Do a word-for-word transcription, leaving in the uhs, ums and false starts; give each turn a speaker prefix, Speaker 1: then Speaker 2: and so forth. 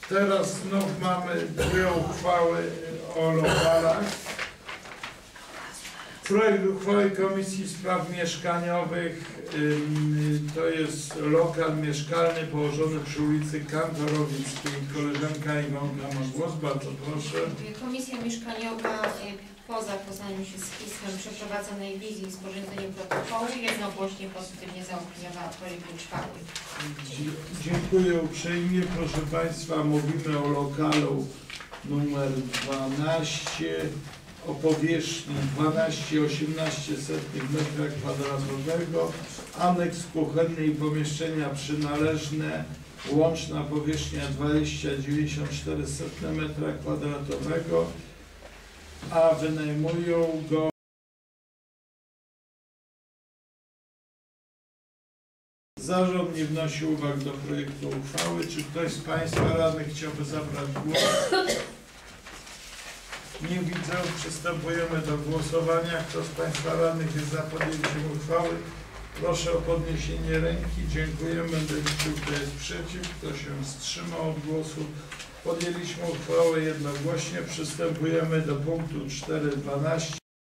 Speaker 1: Teraz znów mamy dwie uchwały o lokalach. Projekt uchwały Komisji Spraw Mieszkaniowych to jest lokal mieszkalny położony przy ulicy Kantorowickiej. Koleżanka Iwonka ma głos, bardzo proszę.
Speaker 2: Komisja Mieszkaniowa po zapoznaniu się z pismem przeprowadzonej wizji i sporządzeniem protokołu jednogłośnie pozytywnie zaopiniowała projekt uchwały.
Speaker 1: Dziękuję uprzejmie. Proszę Państwa, mówimy o lokalu numer dwanaście o powierzchni dwanaście przecinek osiemnaście metra kwadratowego, aneks kuchenny i pomieszczenia przynależne, łączna powierzchnia dwadzieścia przecinek dziewięćdziesiąt cztery metra kwadratowego, a wynajmują go Zarząd nie wnosi uwag do projektu uchwały. Czy ktoś z Państwa radnych chciałby zabrać głos? Nie widzę. Przystępujemy do głosowania. Kto z Państwa radnych jest za podjęciem uchwały? Proszę o podniesienie ręki. Dziękuję. Będę liczył, kto jest przeciw, kto się wstrzymał od głosu. Podjęliśmy uchwałę jednogłośnie. Przystępujemy do punktu cztery dwanaście.